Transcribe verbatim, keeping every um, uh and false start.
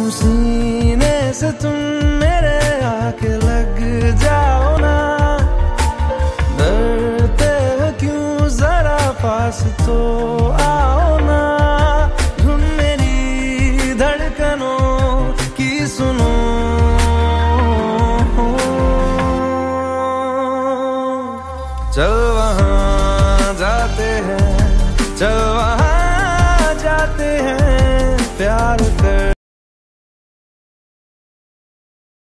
सीने से तुम मेरे आके लग जाओ ना, डरते हो क्यों जरा पास तो आओ ना, धुन मेरी धड़कनों की सुनो। चल वहाँ जाते हैं, चल वहाँ जाते हैं, प्यार